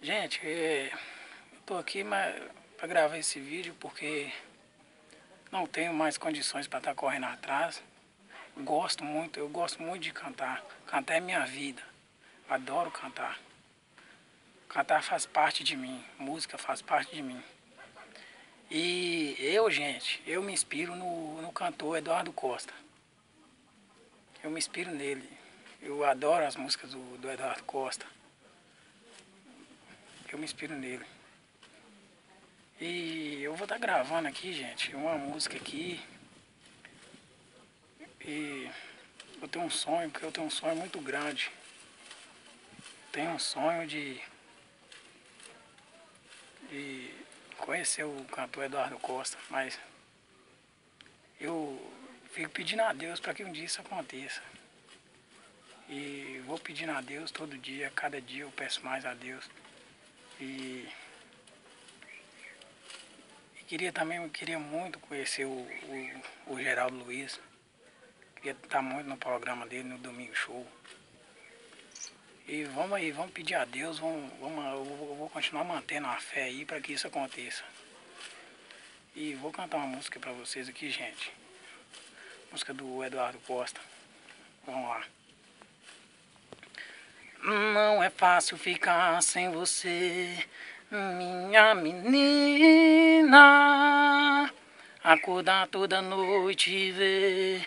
Gente, eu tô aqui para gravar esse vídeo porque não tenho mais condições para estar correndo atrás. Eu gosto muito de cantar. Cantar é minha vida. Adoro cantar. Cantar faz parte de mim, música faz parte de mim. E gente, eu me inspiro no cantor Eduardo Costa. Eu me inspiro nele. Eu adoro as músicas do Eduardo Costa. Eu me inspiro nele. E eu vou estar gravando aqui, gente, uma música aqui. E eu tenho um sonho, porque eu tenho um sonho muito grande. Tenho um sonho de conhecer o cantor Eduardo Costa, mas eu fico pedindo a Deus para que um dia isso aconteça. E vou pedindo a Deus todo dia, cada dia eu peço mais a Deus. E queria muito conhecer o Geraldo Luiz. Queria estar muito no programa dele, no Domingo Show. E vamos aí, vamos pedir a Deus, eu vou continuar mantendo a fé aí para que isso aconteça. E vou cantar uma música para vocês aqui, gente. Música do Eduardo Costa. Vamos lá. Não é fácil ficar sem você, minha menina. Acordar toda noite e ver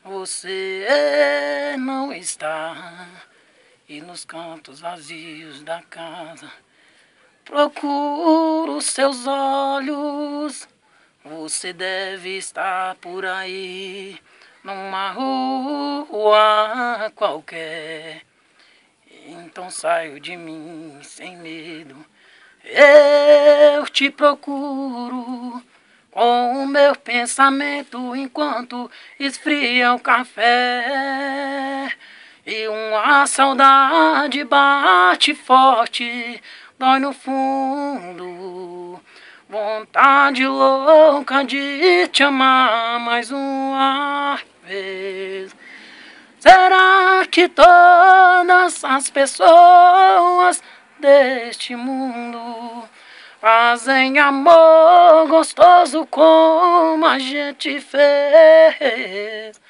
você não está. E nos cantos vazios da casa procuro seus olhos. Você deve estar por aí, numa rua qualquer. Então saio de mim sem medo, eu te procuro com o meu pensamento enquanto esfria o café. E uma saudade bate forte, dói no fundo. Vontade louca de te amar mais uma vez. Será que todas as pessoas deste mundo fazem amor gostoso como a gente fez?